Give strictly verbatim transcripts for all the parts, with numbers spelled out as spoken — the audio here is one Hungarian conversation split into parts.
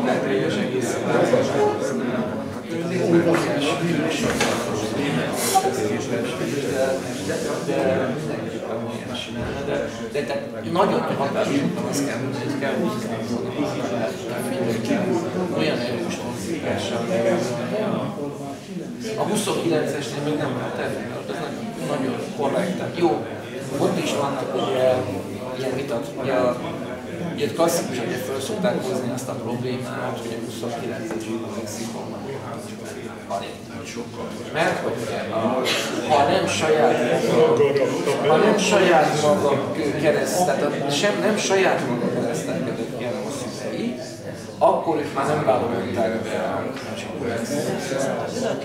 mondták, teljes egészen de de tehát nagyon határozottan azt kell mondani, hogy kell úgy kell mondani, olyan erős konziklással. A huszonkilencesnél még nem lehet elérni, az nagyon korrekt. Jó, ott is vannak ugye ilyen vitat, ugye a Ugye klasszikus, hogy föl szokták hozni azt a problémát, hogy a huszonkilences zsidó lexikonban mert hogy a, ha nem saját maga, ha nem saját maga kereszt, tehát a, sem, nem saját maga keresztelkedett ilyen hosszúi, akkor ők már nem vállalták be a zsidó lexikont.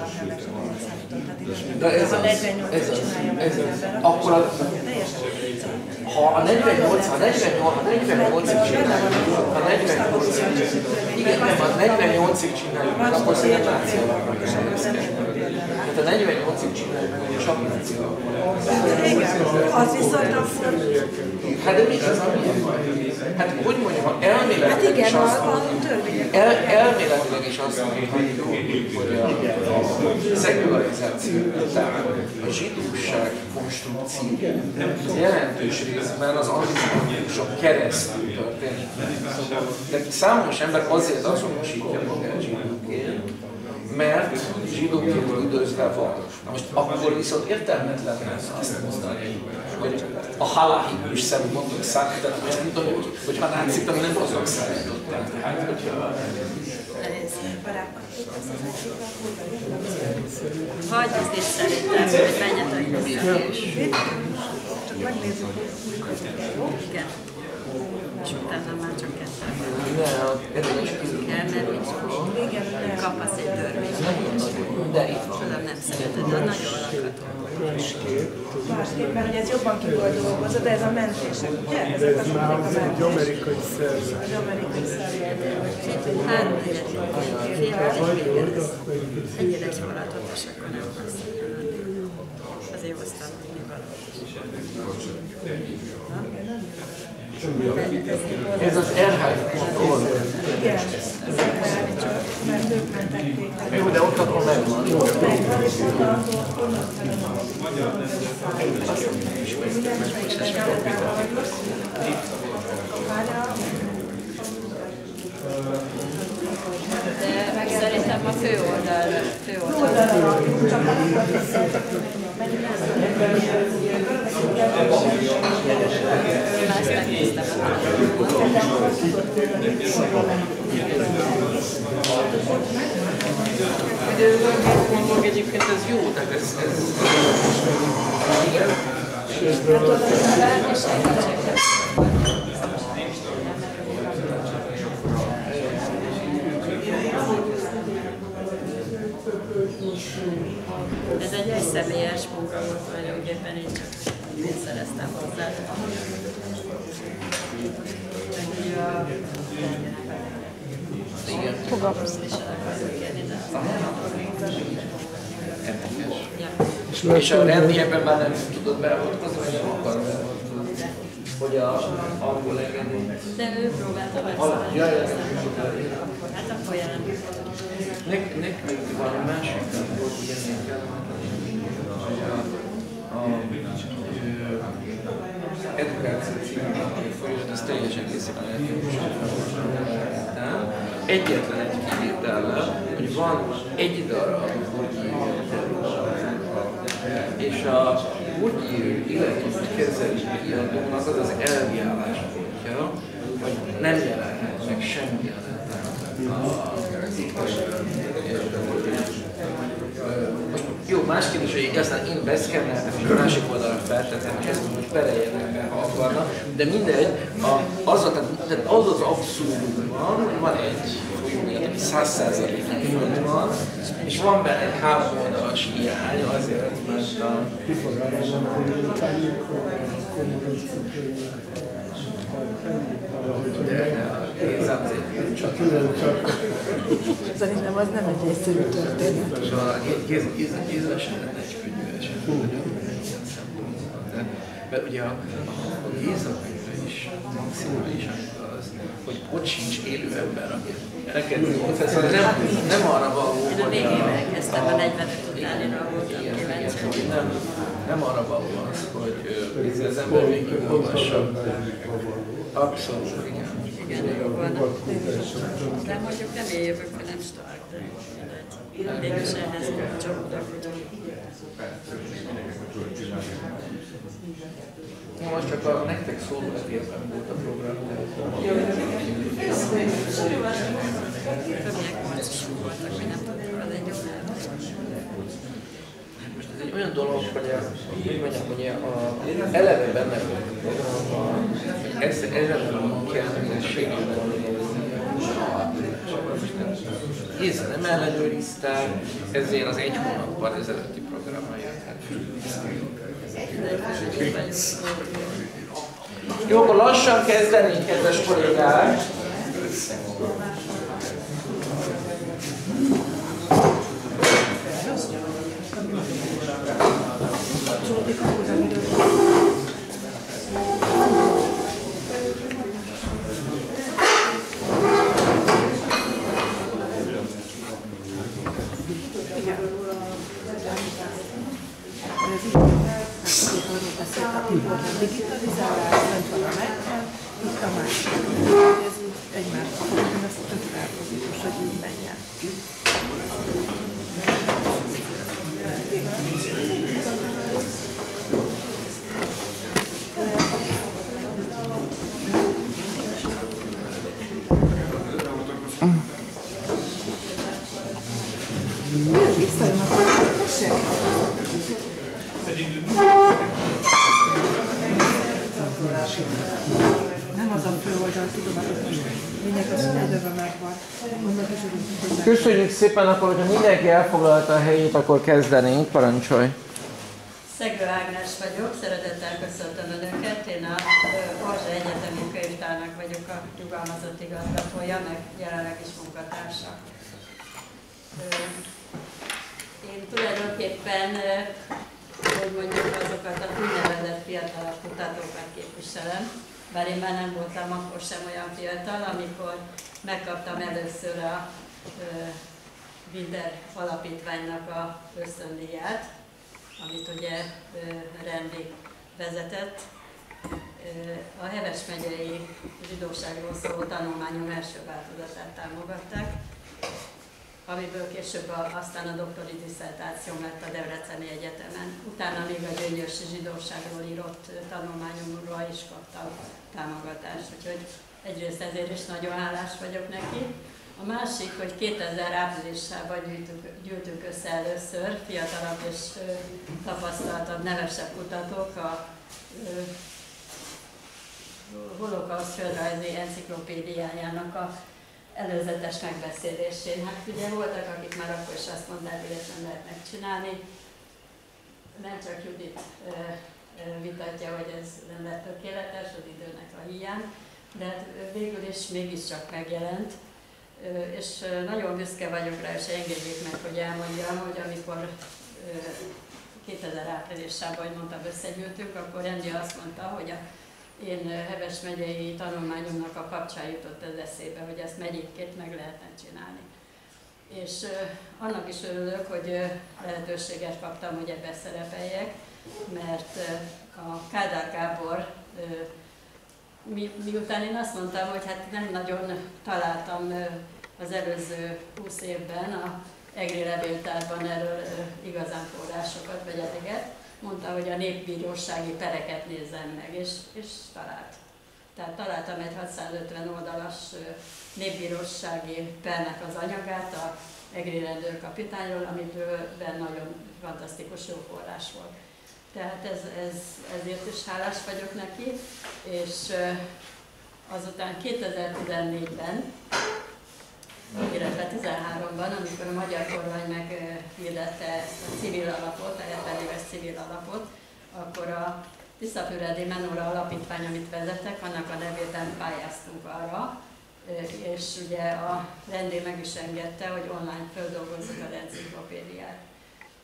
De ez az, ez az, ez az. Akkor a, ha a negyvennyolc, ha negyvennyolcig csináljuk, ha negyvennyolcig, igen, nem, a negyvennyolcig csináljuk, akkor szerintem nációaknak is helyezkedünk. Tehát a negyvennyolcig csináljuk, hogy csak nációaknak. Az viszont akkor... Hát de mi az, ami? Hát hogy mondjam, ha elméletileg is azt mondjuk, el, elméletileg is azt mondjuk, hogy a szekularizáció után a zsidóság konstrukció jelentős részben az antiszemitismusok keresztül történik. De számos ember azért azonosítja magát zsidóként, mert zsidóként üdvözle van. Na most akkor viszont értelmetlen lesz azt mondani, hogy a halahikus szemű mondjuk számítani, mert nem tudom, hogy ha nácik, nem azok számították. Tehát, hogyha... Hagyd azt is szerintem, hogy menjetek vissza. Csak megnézzük, hogy igen. És utána már csak kettő. Ne, ez is kell, mert így kapasz egy törvényt. De itt van. Tudom, nem szereted, de nagyon lakható. másképpen, hogy ez jobban ki volt dolgozva, de ez a mentések, ugye? Ezek az mondják a mentések. Egy amerikai szervezet. Az amerikai szervezet. Három negyed fél ennyire egy falatot, és akkor nem használni. Azért hoztam még valamit. Ez az er há pont org. Igen, mert ők mentek végre. Jó, de ott akkor megvan. Megvan, és onnan De szerintem a főoldal, főoldal. csak akkor visszatérünk. Már ezt megnéztem. De mondom, egyébként ez jó, tehát ez... Igen. Ez egy egyszemélyes munka volt tulajdonképpen, én csak én szereztem hozzá. Igen. Fogalmaz is el akarjuk kérni, de... És a rendi ebben már nem tudod beavatkozni, vagy nem akar beavatkozni? Hogy a angol engedély. De ő próbálta megszállni. Hát akkor jelen. Nekünk van a másik, volt ugye még hogy a edukáció című folyamat, ez teljes egészében eltűnősen. Egyetlen egy kivétellel, hogy van egy darab és a Gurdjieff illetékes kezelő kiadónak az az elvi álláspontja, hogy nem jelenhet meg semmi jó, más kérdés, hogy igazán én beszkenneltem, és a másik oldalra feltettem, és ezt most pereljenek be, ha akarna, de mindegy, a, az, a, tehát az az abszurdum van, hogy van egy folyóirat, ami száz százalékig fönt van, és van benne egy három oldalas hiány, azért, mert a... Szerintem az nem egy egyszerű történet. Gézesen lenne egy könnyű eset. Mert ugye a Géza könyve is maximálisan az, hogy ott sincs élő ember, aki neked nem, nem arra való, én a végén elkezdtem, a negyvenöt utánira voltam kíváncsi. Nem, nem arra való az, hogy az ember végig olvassa. Abszolút, igen. Igen, jó van. De mondjuk nem én jövök, hanem Stark, de mégis ehhez kapcsolódok. Most csak a nektek szóló levélben volt a program. Többiek marcosok voltak, hogy nem tudtuk az egy órában. Most ez egy olyan dolog, hogy a, hogy mondjam, hogy a, eleve benne volt a programban, hogy ez, ezen a kérdésségében Géza nem ellenőrizte, ezért az egy hónappal ezelőtti programra jött hát. Jó, akkor lassan kezdenénk, kedves kollégák! Digitalizálás, nem van a megyen, itt a másik. Ez így egymásra fogunk, ez tök rákozitos, hogy így menjen. Miért visszajön a tessék? Nem az a fő oldal, tudom, hogy mindenki az, hogy egyedve megvan. Köszönjük szépen, akkor, hogyha mindenki elfoglalta a helyét, akkor kezdenénk. Parancsolj! Szegő Ágnes vagyok, szeretettel köszöntöm Önöket. Én a Orzsa Egyetemi Könyvtárnak vagyok a nyugalmazott igazgatója, meg jelenleg is munkatársa. Én tulajdonképpen, hogy mondjuk, azokat a úgynevezett fiatalabb kutatókat képviselem, bár én már nem voltam akkor sem olyan fiatal, amikor megkaptam először a Winder Alapítványnak a ösztöndíját, amit ugye Rendi vezetett. A Heves megyei zsidóságról szóló tanulmányom első változatát támogatták, amiből később a, aztán a doktori disszertációm lett a Debreceni Egyetemen. Utána még a gyöngyösi zsidóságról írott tanulmányomról is kaptam támogatást, úgyhogy egyrészt ezért is nagyon hálás vagyok neki. A másik, hogy kétezer áprilisában gyűjtünk, gyűltünk össze először fiatalabb és ö, tapasztaltabb, nevesebb kutatók a ö, holokauszt földrajzi enciklopédiájának a előzetes megbeszélésén. Hát ugye voltak, akik már akkor is azt mondták, hogy ezt nem lehet megcsinálni. Nem csak Judit e, e, vitatja, hogy ez nem lett tökéletes az időnek a hiány, de hát végül is mégiscsak megjelent. E, és nagyon büszke vagyok rá, és engedjék meg, hogy elmondjam, hogy amikor e, kétezer áprilisában, ahogy mondtam, összegyűltünk, akkor Rendi azt mondta, hogy a én Heves megyei tanulmányomnak a kapcsán jutott az eszébe, hogy ezt megyékként meg lehetne csinálni. És uh, annak is örülök, hogy uh, lehetőséget kaptam, hogy ebben szerepeljek, mert uh, a Kádár Gábor, uh, mi, miután én azt mondtam, hogy hát nem nagyon találtam uh, az előző húsz évben a Egri Levéltárban erről uh, igazán forrásokat, vagy eleget, mondta, hogy a népbírósági pereket nézzem meg, és, és talált. Tehát találtam egy hatszázötven oldalas népbírósági pernek az anyagát a egri rendőrkapitányról, amiből nagyon fantasztikus jó forrás volt. Tehát ez, ez, ezért is hálás vagyok neki, és azután kétezer-tizennégyben, illetve tizenháromban, amikor a magyar kormány meghirdette ezt a civil alapot, a hetven éves civil alapot, akkor a Tiszafüredi Menóra Alapítvány, amit vezettek, annak a nevében pályáztunk arra, és ugye a Rendi meg is engedte, hogy online földolgozzuk az enciklopédiát.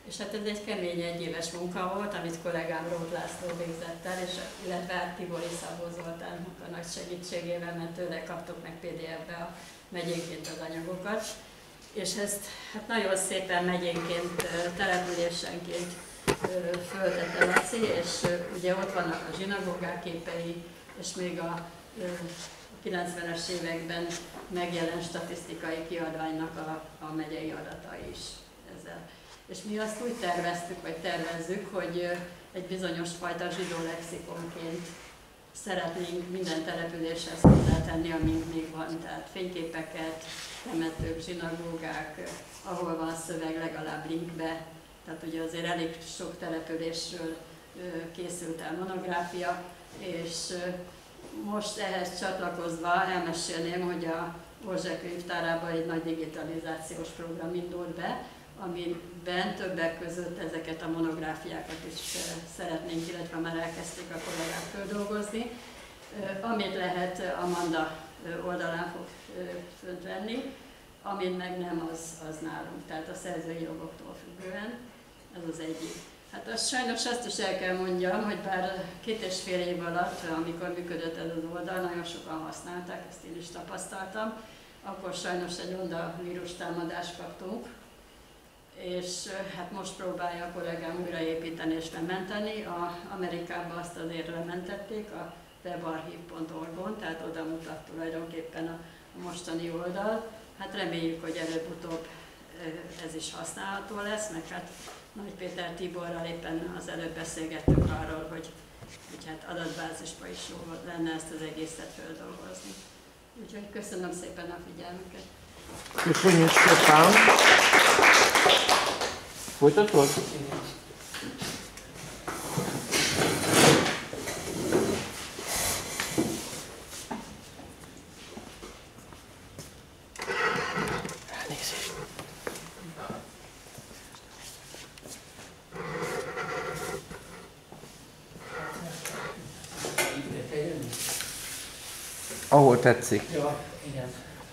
És hát ez egy kemény egyéves munka volt, amit kollégám Ród László végzett el, és illetve hát Tibori Szabó Zoltánnak a nagy segítségével, mert tőle kaptuk meg pé dé ef-be a megyénként az anyagokat. És ezt hát nagyon szépen megyénként, településenként föltette Laci, és ugye ott vannak a zsinagógák képei, és még a kilencvenes években megjelent statisztikai kiadványnak a, a megyei adatai is ezzel. És mi azt úgy terveztük, vagy tervezzük, hogy egy bizonyos fajta zsidó lexikonként szeretnénk minden településhez hozzátenni, amink még van, tehát fényképeket, temetők, zsinagógák, ahol van szöveg, legalább linkbe. Tehát ugye azért elég sok településről készült el monográfia, és most ehhez csatlakozva elmesélném, hogy a Orzse könyvtárában egy nagy digitalizációs program indult be, amiben többek között ezeket a monográfiákat is szeretnénk, illetve már elkezdték a kollégák földolgozni. Amit lehet, Amanda oldalán fog fönt venni, amit meg nem, az, az nálunk, tehát a szerzői jogoktól függően. Ez az egyik. Hát azt sajnos azt is el kell mondjam, hogy bár két és fél év alatt, amikor működött ez az oldal, nagyon sokan használták, ezt én is tapasztaltam, akkor sajnos egy oldalvírus támadást kaptunk, és hát most próbálja a kollégám újraépíteni és lementeni. A Amerikában azt azért lementették a webarchive pont org-on, tehát oda mutat tulajdonképpen a, a mostani oldal. Hát reméljük, hogy előbb-utóbb ez is használható lesz, meg hát Nagy Péter Tiborral éppen az előbb beszélgettünk arról, hogy, hogy hát adatbázisba is jó lenne ezt az egészet földolgozni. Úgyhogy köszönöm szépen a figyelmüket. Köszönjük szépen! Folytatod? Ahol tetszik. Ja, igen.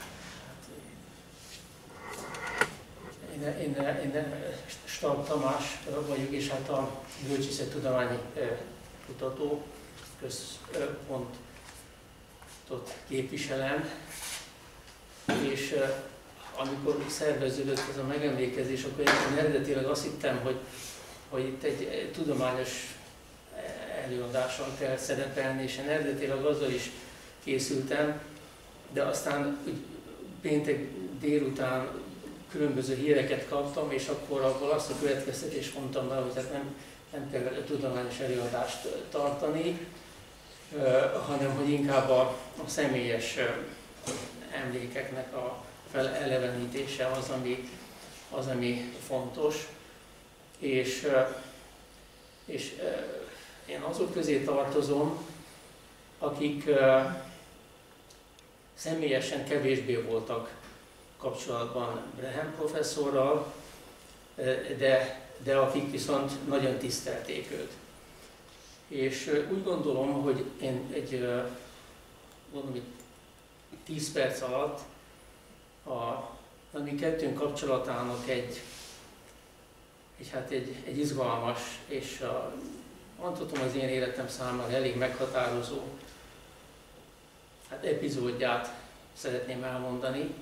Én, én, én Stark Tamás vagyok, és hát a bölcsészettudományi kutató központot képviselem, és amikor szerveződött ez a megemlékezés, akkor én eredetileg azt hittem, hogy, hogy itt egy tudományos előadással kell szerepelni, és én eredetileg azzal is készültem, de aztán úgy, péntek délután különböző híreket kaptam, és akkor abból azt a következtetést mondtam be, hogy nem, nem kell tudományos előadást tartani, hanem hogy inkább a, a személyes emlékeknek a felelevenítése az, ami, az, ami fontos. És, és én azok közé tartozom, akik személyesen kevésbé voltak kapcsolatban Brehem professzorral, de, de akik viszont nagyon tisztelték őt. És úgy gondolom, hogy én egy mondom, tíz perc alatt a, a mi kettőnk kapcsolatának egy, egy, hát egy, egy izgalmas és a, mondhatom az én életem számára elég meghatározó hát epizódját szeretném elmondani.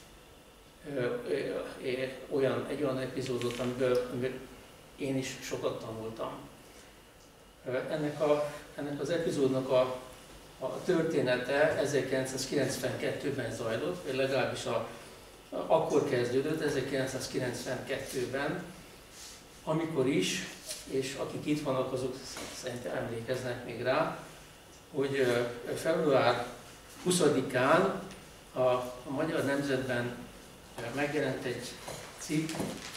Olyan, egy olyan epizódot, amiből, amiből én is sokat tanultam. Ennek, a, ennek az epizódnak a, a története ezerkilencszázkilencvenkettőben zajlott, vagy legalábbis a, a, akkor kezdődött, ezerkilencszázkilencvenkettőben, amikor is, és akik itt vannak, azok szerintem emlékeznek még rá, hogy február huszadikán a, a Magyar Nemzetben megjelent egy cikk,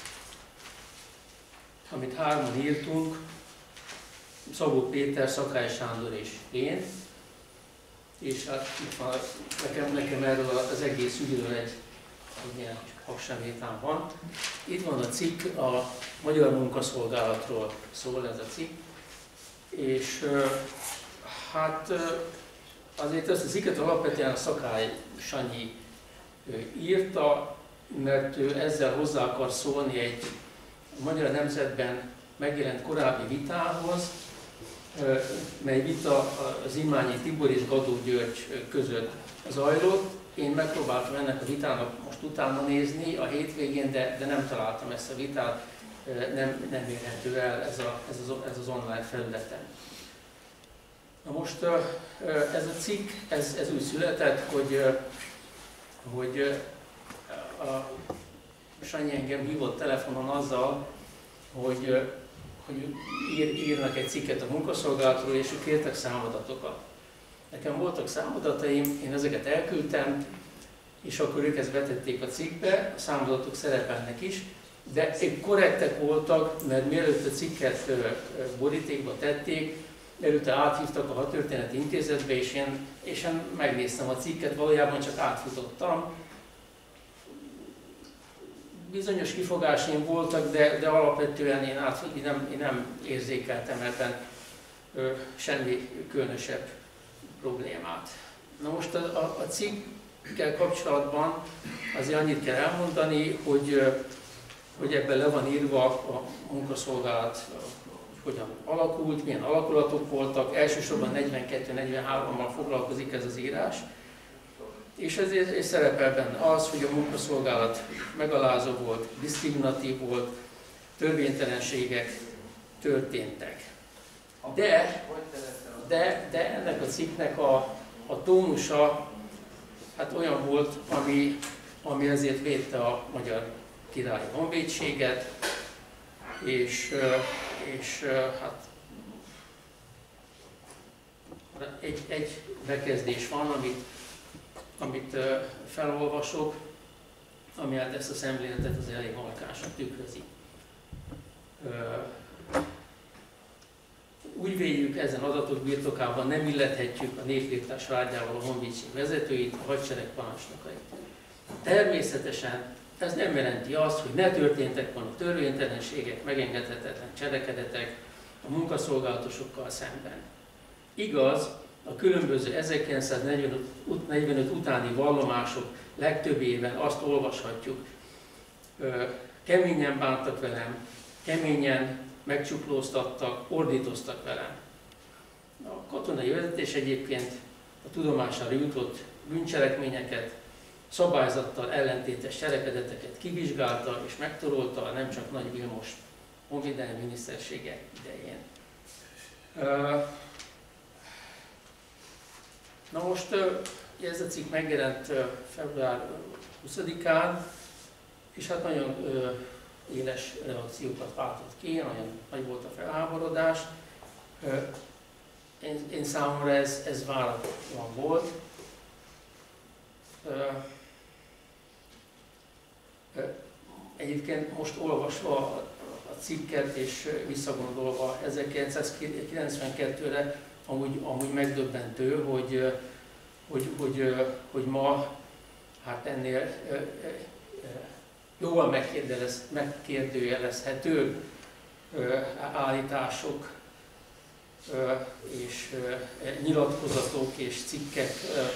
amit hárman írtunk, Szabó Péter, Szakály Sándor és én, és hát itt van, nekem, nekem erről az egész ügyről egy, egy ilyen haksemétám van. Itt van a cikk, a Magyar Munkaszolgálatról szól ez a cikk, és hát azért ezt a cikket alapvetően a Szakály Sanyi írta, mert ő ezzel hozzá akar szólni egy, a Magyar Nemzetben megjelent korábbi vitához, mely vita az Imányi Tibor és Gadó György között zajlott. Én megpróbáltam ennek a vitának most utána nézni a hétvégén, de, de nem találtam ezt a vitát, nem, nem érhető el ez, a, ez, az, ez az online felületen. Na most ez a cikk, ez, ez úgy született, hogy, hogy a Sanyi engem hívott telefonon azzal, hogy, hogy ír, írnak egy cikket a munkaszolgálatról, és ők kértek számadatokat. Nekem voltak számadataim, én ezeket elküldtem, és akkor ők ezt betették a cikkbe, a számadatok szerepelnek is, de ők korrektek voltak, mert mielőtt a cikket borítékba tették, előtte áthívtak a Hadtörténeti Intézetbe, és én, és én megnéztem a cikket, valójában csak átfutottam. Bizonyos kifogásaim voltak, de, de alapvetően én, át, én, nem, én nem érzékeltem ebben ö, semmi különösebb problémát. Na most a, a, a cikkkel kapcsolatban azért annyit kell elmondani, hogy, hogy ebben le van írva a munkaszolgálat, hogyan alakult, milyen alakulatok voltak, elsősorban negyvenkettő negyvenhárommal foglalkozik ez az írás, és ezért és szerepel benne az, hogy a munkaszolgálat megalázó volt, diszkriminatív volt, törvénytelenségek történtek. De, de, de ennek a cikknek a, a tónusa hát olyan volt, ami, ami ezért védte a Magyar Királyi Honvédséget, és, és hát egy, egy bekezdés van, amit, amit felolvasok, ami hát ezt a szemléletet az elég markánsan tükrözi. Úgy véljük, ezen adatok birtokában nem illethetjük a népirtás vágyával a honvédség vezetőit, a hadsereg parancsnokait. Természetesen ez nem jelenti azt, hogy ne történtek volna törvénytelenségek, megengedhetetlen cselekedetek a munkaszolgálatosokkal szemben. Igaz, a különböző ezerkilencszáznegyvenöt utáni vallomások legtöbbében azt olvashatjuk, keményen bántak velem, keményen megcsuklóztattak, ordítoztak velem. A katonai vezetés egyébként a tudomására jutott bűncselekményeket, szabályzattal ellentétes cselekedeteket kivizsgálta és megtorolta, nem csak Nagy Vilmos honvédelmi minisztersége idején. Na most ez a cikk megjelent február huszadikán, és hát nagyon éles reakciókat váltott ki, nagyon nagy volt a felháborodás. Én, én számomra ez, ez váratlan volt. Egyébként most olvasva a cikket és visszagondolva ezerkilencszázkilencvenkettőre, amúgy, amúgy megdöbbentő, hogy, hogy, hogy, hogy ma hát ennél jóval megkérdőjelezhető állítások és nyilatkozatok és cikkek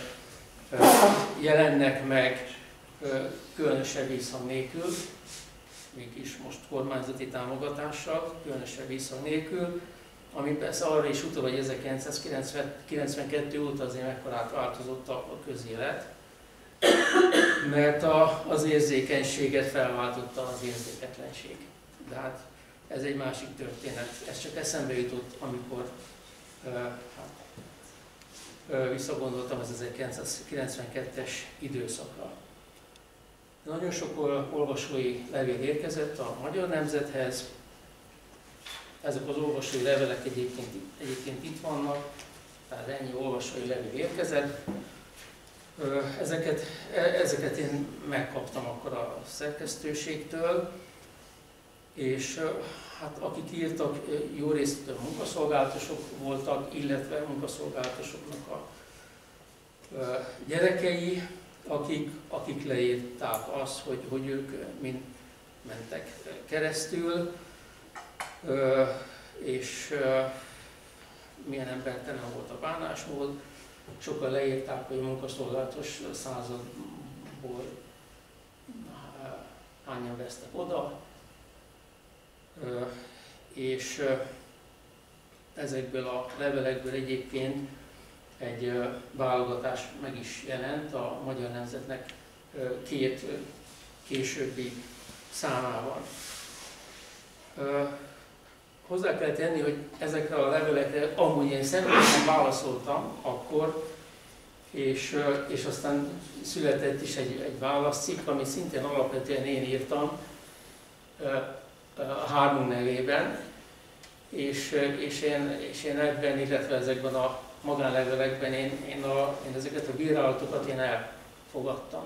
jelennek meg különösebb visszhang nélkül, mégis most kormányzati támogatással, különösebb visszhang nélkül, ami persze arra is utal, hogy ezerkilencszázkilencvenkettő óta azért mekkorát változott a közélet, mert a, az érzékenységet felváltotta az érzéketlenség. De hát ez egy másik történet. Ez csak eszembe jutott, amikor uh, hát, uh, visszagondoltam az ezerkilencszázkilencvenkettes időszakra. Nagyon sok olvasói levél érkezett a Magyar Nemzethez. Ezek az olvasói levelek egyébként, egyébként itt vannak, tehát ennyi olvasói levél érkezett. Ezeket, ezeket én megkaptam akkor a szerkesztőségtől, és hát akik írtak, jó részt munkaszolgálatosok voltak, illetve munkaszolgálatosoknak a gyerekei, akik, akik leírták azt, hogy, hogy ők mind mentek keresztül, és milyen embertelen volt a bánásmód. Sokan leírták, hogy a munkaszolgálatos századból hányan vesztek oda, és ezekből a levelekből egyébként egy válogatás meg is jelent a Magyar Nemzetnek két későbbi számában. Hozzá kell tenni, hogy ezekre a levelekre amúgy én személyesen válaszoltam akkor, és, és aztán született is egy, egy válaszcikk, amit szintén alapvetően én írtam a hármunk nevében, és, és, én, és én ebben, illetve ezekben a magánlevelekben én, én, a, én ezeket a bírálatokat én elfogadtam.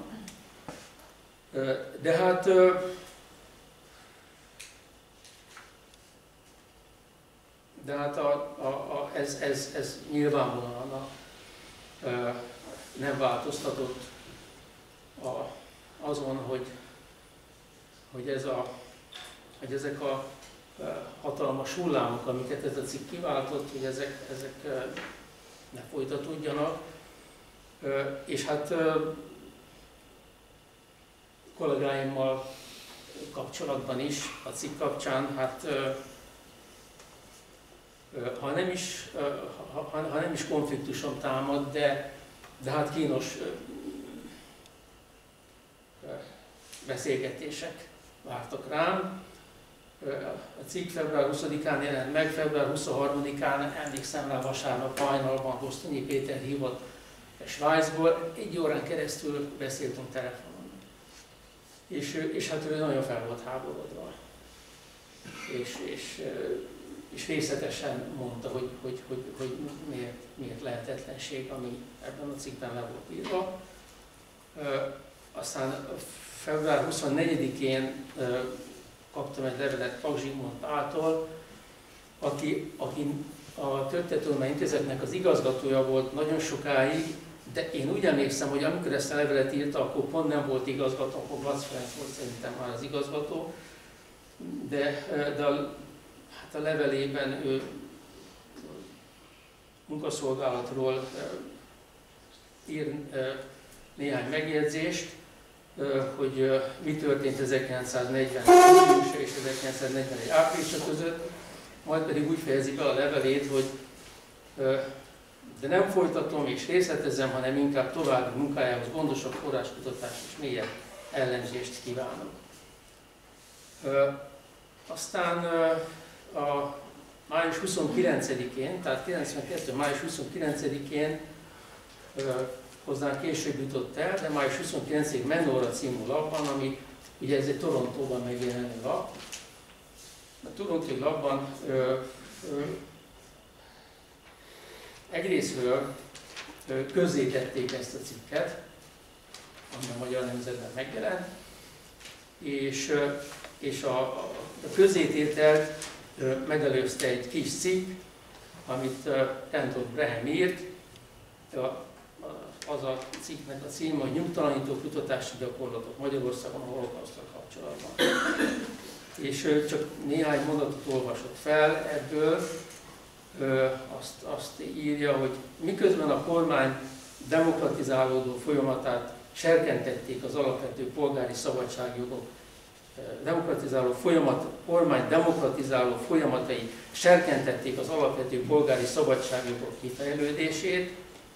De hát de hát a, a, a, ez, ez, ez nyilvánvalóan a, a, nem változtatott a, azon, hogy, hogy, ez a, hogy ezek a hatalmas hullámok, amiket ez a cikk kiváltott, hogy ezek, ezek ne folytatódjanak. És hát kollégáimmal kapcsolatban is, a cikk kapcsán, hát ha nem is, ha, ha nem is konfliktusom támad, de, de hát kínos beszélgetések vártak rám. A cikk február huszadikán jelent meg, február huszonharmadikán emlékszem rá, vasárnap hajnalban Gosztonyi Péter hívott Svájcból, egy órán keresztül beszéltünk telefonon. És, és hát ő nagyon fel volt háborodva. És, és, és részletesen mondta, hogy, hogy, hogy, hogy miért, miért lehetetlenség, ami ebben a cikkben le volt írva. Aztán február huszonnegyedikén kaptam egy levelet Paks Zsigmond Páltól, aki, aki a Történetudományi Intézetnek az igazgatója volt nagyon sokáig, de én úgy emlékszem, hogy amikor ezt a levelet írta, akkor pont nem volt igazgató, akkor Glatz Ferenc volt szerintem már az igazgató, de, de a, hát a levelében ő munkaszolgálatról ír néhány megjegyzést, hogy mi történt ezerkilencszáznegyven és ezerkilencszáznegyvenegy áprilisa között, majd pedig úgy fejezi be a levelét, hogy de nem folytatom és részletezem, hanem inkább további munkájához gondosabb forráskutatást és mélyebb ellenzést kívánok. Aztán a május huszonkilencedikén, tehát kilencvenkettő. május huszonkilencedikén hozzánk később jutott el, de május huszonkilencedikéig Menóra című lapban, ami ugye ez egy Torontóban megjelenő lap. A torontói lapban ö, ö, egyrésztről közzétették ezt a cikket, ami a Magyar Nemzetben megjelent, és, és a, a közzétételt megelőzte egy kis cikk, amit Tentor Brehem írt. Az a cikknek a címe, hogy Nyugtalanító kutatási gyakorlatok Magyarországon a holokauszttal kapcsolatban. És csak néhány mondatot olvasott fel ebből, azt, azt írja, hogy miközben a kormány demokratizálódó folyamatát serkentették az alapvető polgári szabadságjogok, demokratizáló folyamat, kormány demokratizáló folyamatai serkentették az alapvető polgári szabadságjogok kifejlődését,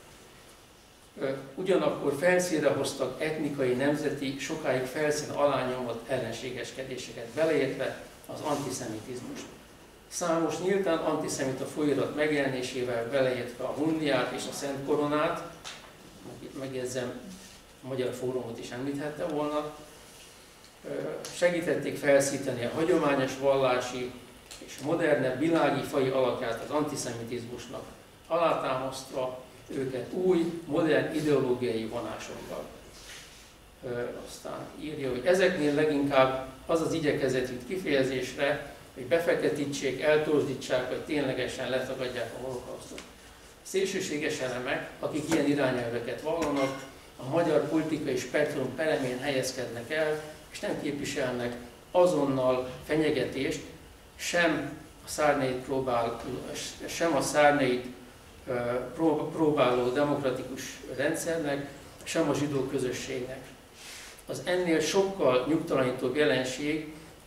ugyanakkor felszínre hoztak etnikai, nemzeti, sokáig felszín alá nyomott ellenségeskedéseket, beleértve az antiszemitizmust. Számos nyíltan antiszemita folyóirat megjelenésével, beleértve a Hunniát és a Szent Koronát, megjegyzem, a Magyar Fórumot is említhette volna, segítették felszíteni a hagyományos vallási és modernebb világi fai alakját az antiszemitizmusnak, alátámasztva őket új, modern ideológiai vonásokkal. Aztán írja, hogy ezeknél leginkább az az igyekezet jut kifejezésre, hogy befeketítsék, eltorzítsák, vagy ténylegesen letagadják a holokausztot. Szélsőséges elemek, akik ilyen irányelveket vallanak, a magyar politikai spektrum peremén helyezkednek el, és nem képviselnek azonnal fenyegetést, sem a szárnyait próbál, sem a szárnyait próbáló demokratikus rendszernek, sem a zsidó közösségnek. Az ennél sokkal nyugtalanítóbb jelenség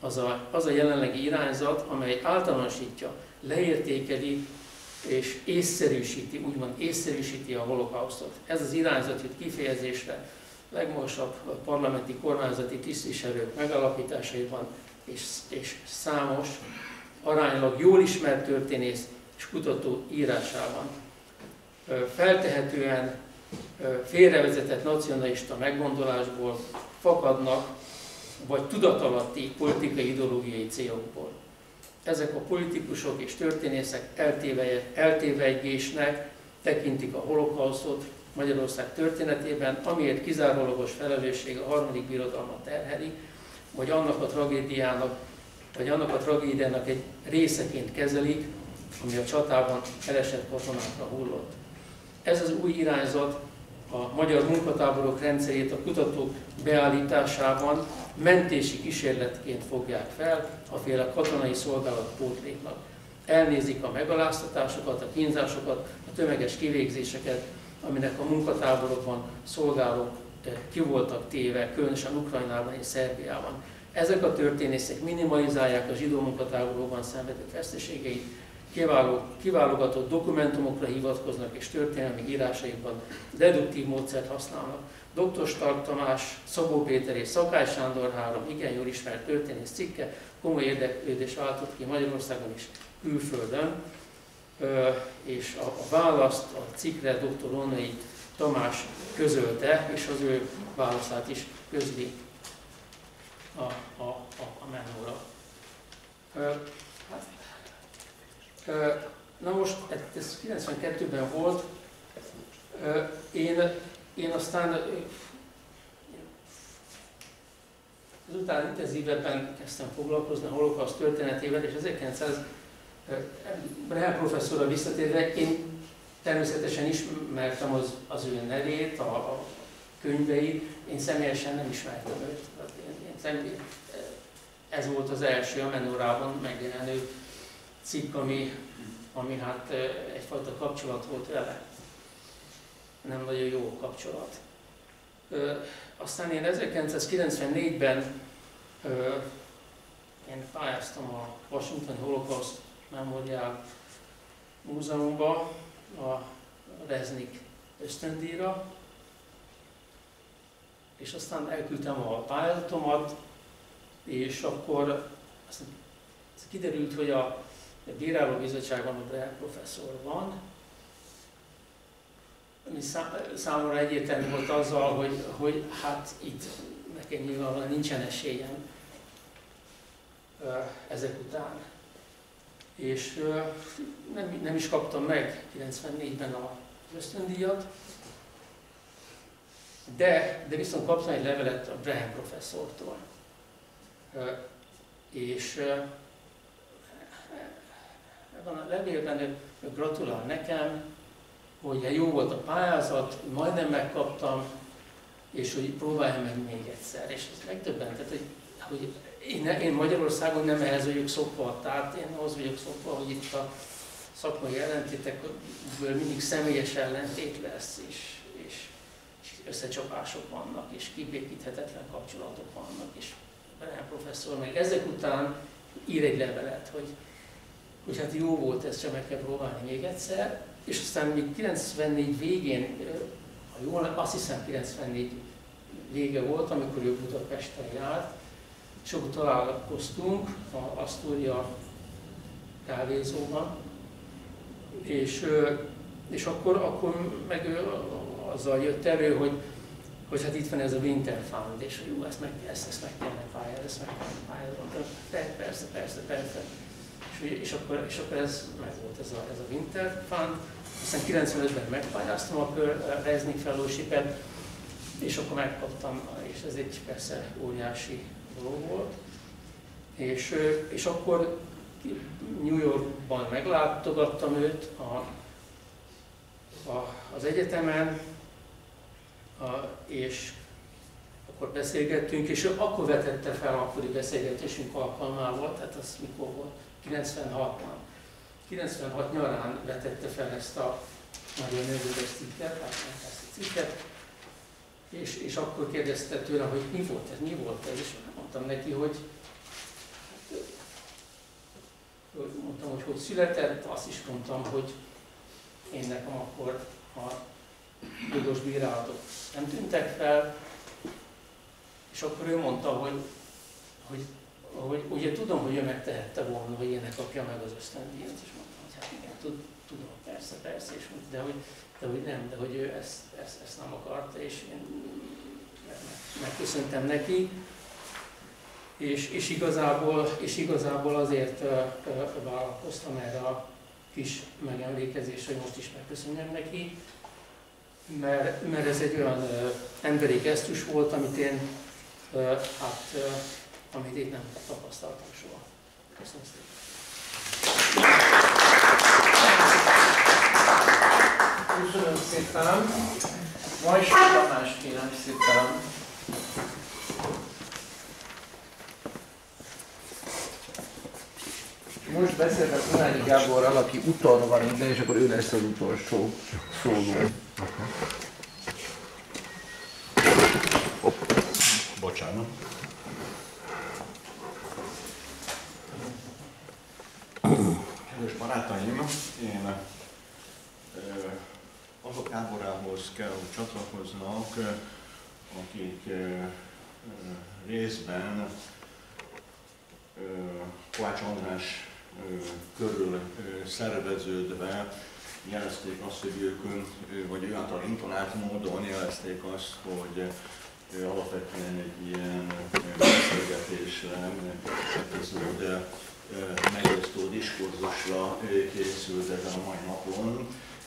az a, az a jelenlegi irányzat, amely általánosítja, leértékeli és észszerűsíti, úgymond észszerűsíti a holokausztot. Ez az irányzat jut kifejezésre legmagasabb parlamenti kormányzati tisztviselők megalapításaiban és, és számos, aránylag jól ismert történész és kutató írásában. Feltehetően félrevezetett nacionalista meggondolásból fakadnak, vagy tudatalatti politikai ideológiai célokból. Ezek a politikusok és történészek eltévelyegésnek tekintik a holokausztot Magyarország történetében, amiért kizárólagos felelősség a harmadik birodalmat terheli, vagy annak a tragédiának, vagy annak a tragédiának egy részeként kezelik, ami a csatában elesett katonákra hullott. Ez az új irányzat a magyar munkatáborok rendszerét a kutatók beállításában mentési kísérletként fogják fel a féle katonai szolgálat pótléknak. Elnézik a megaláztatásokat, a kínzásokat, a tömeges kivégzéseket, aminek a munkatáborokban szolgálók ki voltak téve, különösen Ukrajnában és Szerbiában. Ezek a történészek minimalizálják a zsidó munkatáborokban szenvedett veszteségeit, kiváló, kiválogatott dokumentumokra hivatkoznak és történelmi írásaikban deduktív módszert használnak. doktor Stark Tamás, Szabó Péter és Szakály Sándor három igen jól ismert történész cikke komoly érdeklődést váltott ki Magyarországon is külföldön, és a, a választ a cikkre doktor Rónai Tamás közölte, és az ő válaszát is közli a, a, a, a menóra. Na most, ez kilencvenkettőben volt, én, én aztán azután intenzívebben kezdtem foglalkozni a holokauszt történetével, és ezerkilencszáz Brehel professzorra visszatérve, én természetesen ismertem az, az ő nevét, a, a könyveit, én személyesen nem ismertem őt. Én, én személy, ez volt az első a menórában megjelenő cikk, ami, ami hát egyfajta kapcsolat volt vele. Nem nagyon jó kapcsolat. Aztán én ezerkilencszázkilencvennégyben én pályáztam a Washingtoni Holocaust Memorial Múzeumba, a Reznik ösztöndíjra, és aztán elküldtem a pályázatomat, és akkor aztán kiderült, hogy a bírálóbizottságban a Brehel professzor van, ami számomra egyértelmű volt azzal, hogy, hogy hát itt nekem nyilvánvalóan nincsen esélyem ezek után. És nem, nem is kaptam meg kilencvennégyben az ösztöndíjat, de, de viszont kaptam egy levelet a Brehel professzortól. És ebben a levélben ő gratulál nekem, hogy jó volt a pályázat, majdnem megkaptam, és hogy próbáljam meg még egyszer. És ez megdöbbentett, hogy, hogy én, én Magyarországon nem ehhez vagyok szokva, tehát én ahhoz vagyok szokva, hogy itt a szakmai ellentétekből mindig személyes ellentét lesz, és, és, és összecsapások vannak, és kibékíthetetlen kapcsolatok vannak, és Brehel professzor meg ezek után ír egy levelet, hogy, hogy hát jó volt, ezt csak meg kell próbálni még egyszer, és aztán még kilencvennégy végén, ha jól, azt hiszem kilencvennégy vége volt, amikor ő Budapesten járt, és akkor találkoztunk a Astoria kávézóban, és, és akkor, akkor meg ő azzal jött elő, hogy, hogy hát itt van ez a Winter Fund, és hogy jó, ezt meg, ezt, ezt meg kellene pályázni, ezt meg kellene pályázni, persze, persze, persze. És, és, akkor, és akkor ez meg volt ez a, ez a Winter Fund. Aztán kilencvenötben megpályáztam a Reznik Fellowship-et, és akkor megkaptam, és ez egy persze óriási dolog volt. És, és akkor New Yorkban meglátogattam őt a, a, az egyetemen, a, és akkor beszélgettünk, és ő akkor vetette fel akkori beszélgetésünk alkalmával, tehát az mikor volt? kilencvenhatban. kilencvenhat nyarán vetette fel ezt a nagyon növényes cikket, tehát ezt a cikket, és, és akkor kérdezte tőle, hogy mi volt ez, mi volt ez, és mondtam neki, hogy, mondtam, hogy hogy született, azt is mondtam, hogy én nekem akkor a jogos bírálatok nem tűntek fel, és akkor ő mondta, hogy, hogy, hogy ugye tudom, hogy ő megtehette volna, hogy én ne kapja meg az ösztöndíjat, és mondtam, hogy hát igen, tud, tudom, persze, persze, és de hogy, de hogy nem, de hogy ő ezt, ezt, ezt nem akarta, és én megköszöntem neki, és, és, igazából, és igazából azért uh, uh, vállalkoztam erre a kis megemlékezésre, hogy most is megköszönjem neki, mert, mert ez egy olyan uh, emberi gesztus volt, amit én, uh, hát, uh, amit én nem tapasztaltam soha. Köszönöm szépen. Köszönöm szépen. Majd Tamás kérem szépen. Most beszéltek Urányi Gáborral, aki utolra van ide, és akkor ő lesz az utolsó szóló. Bocsánat. Kedves barátaim, én azok táborához kell, hogy csatlakoznak, akik részben Kovács András körül szerveződve jelezték azt, hogy ők, vagy ő által intonált módon jelezték azt, hogy alapvetően egy ilyen beszélgetésre, epizód megosztó diskurzusra készült ezen a mai napon.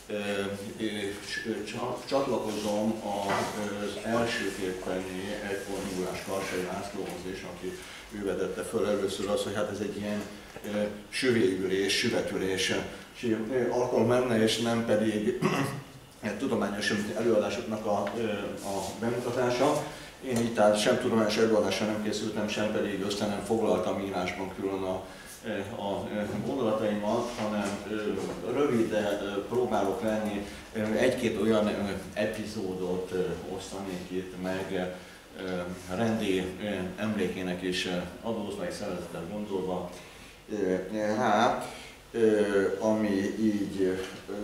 Csatlakozom az elsőképpeni egyformulás Karsai Lászlóhoz is, aki ő vedette föl először az, hogy hát ez egy ilyen süvégülés, süvetülés alkalom lenne, és nem pedig tudományos előadásoknak a, a bemutatása. Én így tehát sem tudományos előadással nem készültem, sem pedig össze nem foglaltam írásban külön a, a gondolataimat, hanem rövid, de próbálok lenni, egy-két olyan epizódot osztanék itt meg, rendi emlékének is adózva és szeretettel gondolva rá, ami így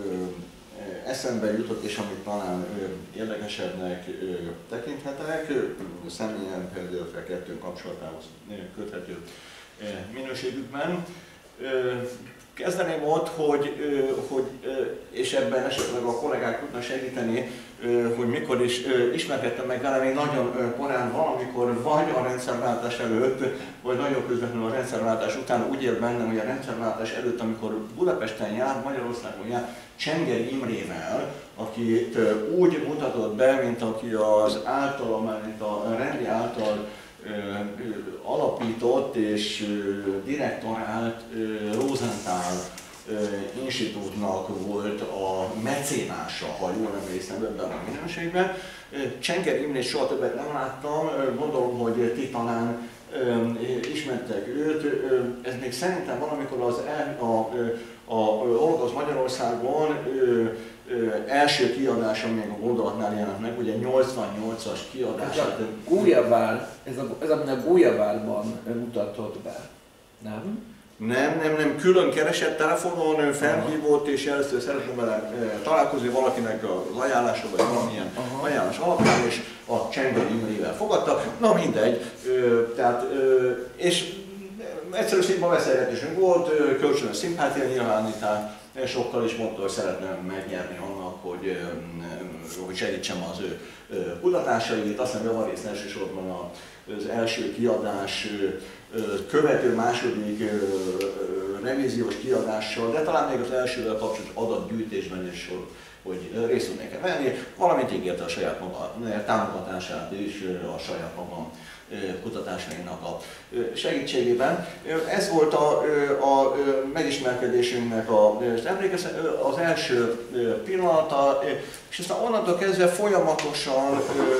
eszembe jutott, és amit talán érdekesebbnek tekinthetek, személyen például a kettő kapcsolatához köthető minőségükben. Kezdeném ott, hogy, hogy, és ebben esetleg a kollégák tudnak segíteni, hogy mikor is ismerkedtem meg vele, még nagyon korán, valamikor vagy a rendszerváltás előtt, vagy nagyon közvetlenül a rendszerváltás után. Úgy él bennem, hogy a rendszerváltás előtt, amikor Budapesten jár, Magyarországon jár, Csenger Imrével, akit úgy mutatott be, mint aki az által, mint a rendi által alapított és direktorált Rosenthal Institútnak volt a mecénása, ha jól emlékszem ebben a minőségben. Csenger Imrét soha többet nem láttam, gondolom, hogy ti talán ismertek őt. Ez még szerintem valamikor az a, a, a Holokauszt Magyarországon első kiadása még a Gondolatnál jelent meg, ugye nyolcvannyolcas kiadás. Ez a Gólyavár, ez, a, ez amit a Gólyavárban mutatott be, nem? Nem, nem, nem, külön keresett telefonon, felhívott és először szeretném vele találkozni valakinek az ajánlása, vagy valamilyen Aha. ajánlás alapján, és a Csenger Imrével fogadta. Na mindegy, tehát, és egyszerűségben beszélgetésünk volt, kölcsönös szimpátia nyilvánítás, sokkal is mondta, hogy szeretném megnyerni annak, hogy, hogy segítsem az ő kutatásait. Azt hiszem, javarészt elsősorban az első kiadás követő második revíziós kiadással, de talán még az elsővel kapcsolatos adatgyűjtésben is, hogy részt tudnék venni, valamint ígérte a saját maga támogatását is a saját magam kutatásainak a segítségében. Ez volt a, a megismerkedésünknek az emlékez, az első pillanata, és aztán onnantól kezdve folyamatosan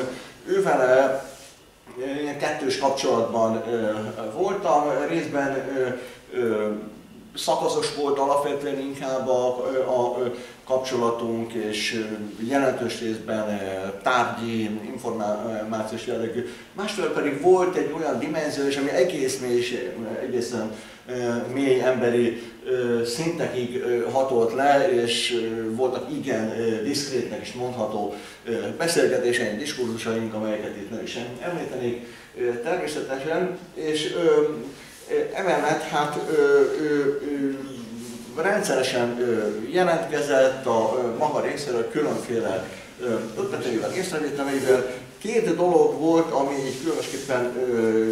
ővele kettős kapcsolatban voltam, részben szakaszos volt alapvetően inkább a, a kapcsolatunk, és jelentős részben tárgyi, információs jellegű. Másfél pedig volt egy olyan dimenzió, ami egész mély, egészen mély emberi szintekig hatolt le, és voltak igen diszkrétnek is mondható beszélgetéseink, diskurzusaink, amelyeket itt nem is említenék természetesen, és emellett hát ö, ö, ö, rendszeresen ö, jelentkezett a ö, maga részéről különféle ötleteivel, észrevételeivel. Két dolog volt, ami különösképpen ö,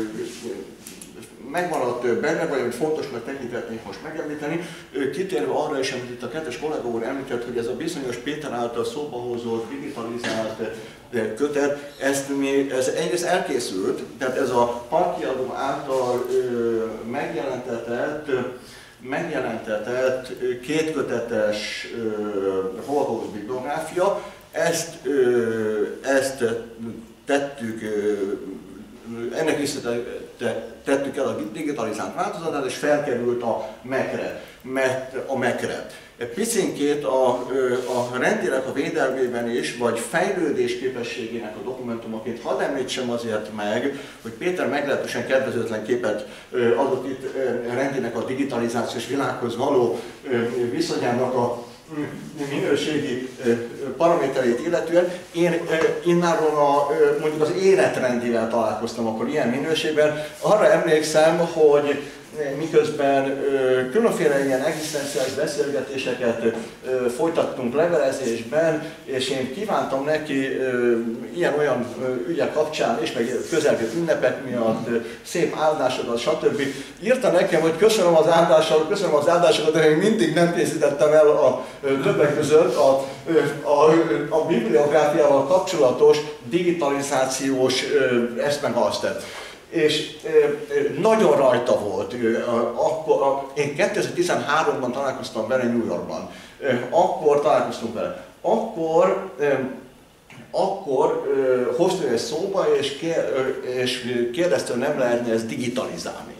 megmaradt benne, vagy amit fontosnak tekintetnék most megemlíteni, kitérve arra is, amit itt a kettes kollega úr említett, hogy ez a bizonyos Péter által szóba hozott, digitalizált kötet, ezt még, ez egyrészt elkészült, tehát ez a Parkkiadó által ö, megjelentetett, megjelentetett kétkötetes holokauszt bibliográfia, ezt, ö, ezt tettük, ö, ennek is tettük el a digitalizált változatát, és felkerült a Mac-re, a Mac-re. Picinként a, a rendileg a védelmében is, vagy fejlődés képességének a dokumentumaként hadd említsem azért meg, hogy Péter meglehetősen kedvezőtlen képet adott itt rendileg a digitalizációs világhoz való viszonyának a minőségi paramétereit illetően. Én innáron a, mondjuk az életrendivel találkoztam akkor ilyen minőségben. Arra emlékszem, hogy miközben különféle ilyen egzisztenciális beszélgetéseket folytattunk levelezésben, és én kívántam neki ilyen-olyan ügyek kapcsán, és meg közelgő ünnepek miatt szép áldásokat, stb. Írta nekem, hogy köszönöm az áldásokat, köszönöm az áldásokat, de még mindig nem készítettem el a többek között a, a, a bibliográfiával kapcsolatos digitalizációs ezt meg azt. És nagyon rajta volt. Akkor, én kétezer-tizenháromban találkoztam vele New Yorkban. Akkor találkoztunk vele. Akkor, akkor hozta ezt szóba, és, és kérdezte, hogy nem lehetne ezt digitalizálni.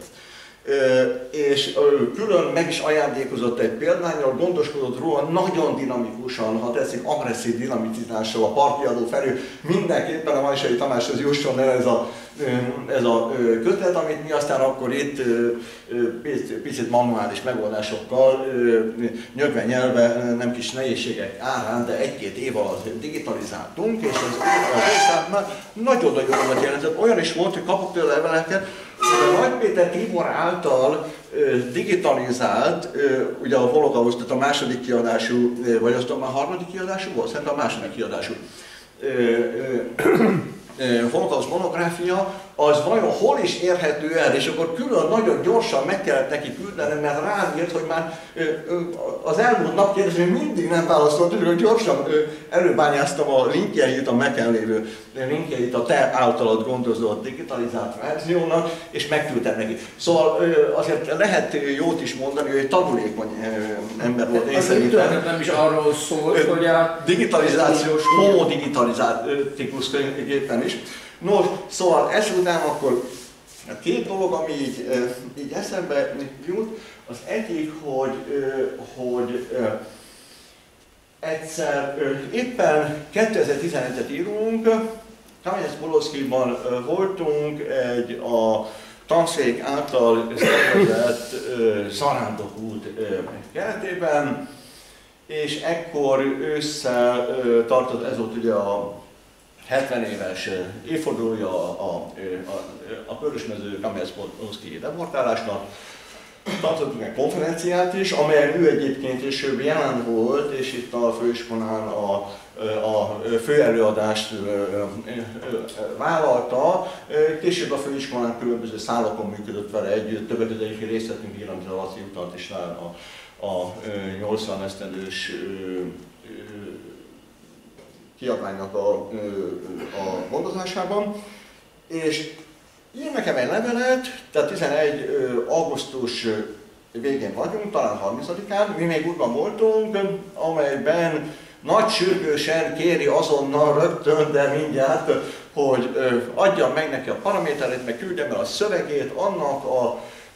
És külön meg is ajándékozott egy példánnyal, gondoskodott róla nagyon dinamikusan, ha tetszik, agresszív dinamicitással a Parkkiadó felül. Mindenképpen a Majsai Tamáshoz jusson el ez a, ez a kötet, amit mi aztán akkor itt picit manuális megoldásokkal, nyögve nyelve, nem kis nehézségek árán, de egy-két év alatt digitalizáltunk, és az évszámban nagyon-nagyon nagy jelentett. Olyan is volt, hogy kapok tőle leveleket, a Nagy Péter Tibor által digitalizált, ugye a holokauszt, a második kiadású, vagy azt a harmadik kiadású volt? Szerintem a második kiadású holokauszt monográfia, az vajon hol is érhető el, és akkor külön nagyon gyorsan meg kellett neki küldenem, mert rám írt, hogy már az elmúlt nap kérdező, hogy mindig nem válaszolt, hogy gyorsan előbányáztam a linkjeit, a Mac-en lévő linkjeit a te általad gondozott digitalizált verziónak, és megküldtem neki. Szóval azért lehet jót is mondani, hogy egy tanulékony ember volt. Az nem is arról szólt, hogy a digitalizációs, homodigitalizátikus gépen is. Nos, szóval ezután akkor két dolog, ami így, így eszembe jut, az egyik, hogy, hogy egyszer éppen kétezer-tizenegyet írunk, Kamjanec-Podolszkiban voltunk egy a tanszék által szervezett zarándokút keretében, és ekkor ősszel tartott, ez volt ugye a hetven éves évfordulója a, a, a, a Pörösmező Kamjanec-Podolszki deportálásnak. Tartottunk egy konferenciát is, amelyen ő egyébként is jelen volt, és itt a főiskolán a, a főelőadást vállalta. Később a főiskolán különböző szálakon működött vele együtt, többek között egyébként részt vettünk így, amit a Laci utalt is rá a, a nyolcvan esztendős kiadványnak a, a gondozásában. És ír nekem egy levelet, tehát tizenegy augusztus végén vagyunk, talán harmincadikán, mi még útban voltunk, amelyben nagy sürgősen kéri azonnal rögtön, de mindjárt, hogy adjam meg neki a paraméterét, meg küldjem el a szövegét annak a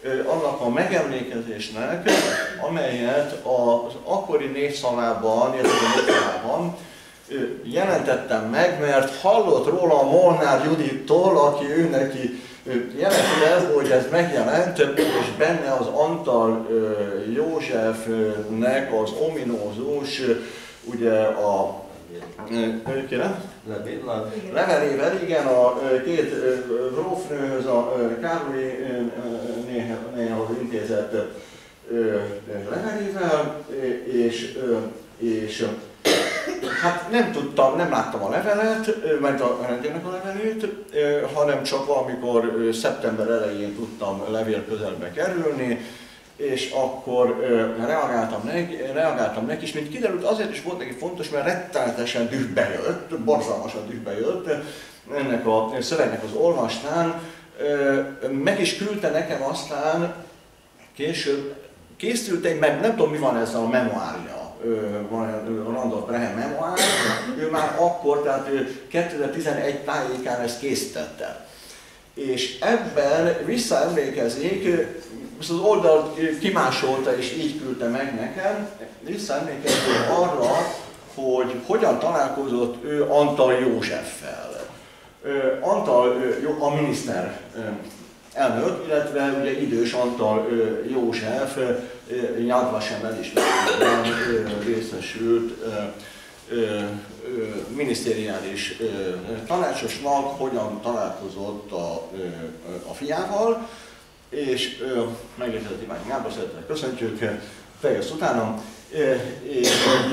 annak a megemlékezésnek, amelyet az akkori Népszavában, Népszavában jelentettem meg, mert hallott róla Molnár Judittól, aki ő neki jelenti, hogy ez megjelent, és benne az Antal Józsefnek az ominózus, ugye a kérem? Levelével, igen, a két grófnőhöz, a Károlyi néhához intézett levelével, és, és hát nem tudtam, nem láttam a levelet, mert a rendjének a levelét, hanem csak valamikor szeptember elején tudtam levél közelbe kerülni, és akkor reagáltam neki, reagáltam neki, és mint kiderült, azért is volt neki fontos, mert rettenetesen dühbe jött, borzalmasan dühbe jött ennek a szövegnek az olvastán, meg is küldte nekem aztán később, készült egy, meg nem tudom mi van ezzel a memoárja, van Randolph Brehm memoár, ő már akkor, tehát kétezer-tizenegy tájékán ezt készítette. És ebben visszaemlékezik, az oldalt kimásolta és így küldte meg nekem, visszaemlékezik arra, hogy hogyan találkozott ő Antal Józseffel. Antal a miniszter elnök, illetve ugye idős Antal József Yad Vashem elismerésben részesült minisztériális tanácsosnak, hogyan találkozott a, a fiával, és megérkezett Iványi Gábor, szeretettel köszöntjük, fejleszt utánam, és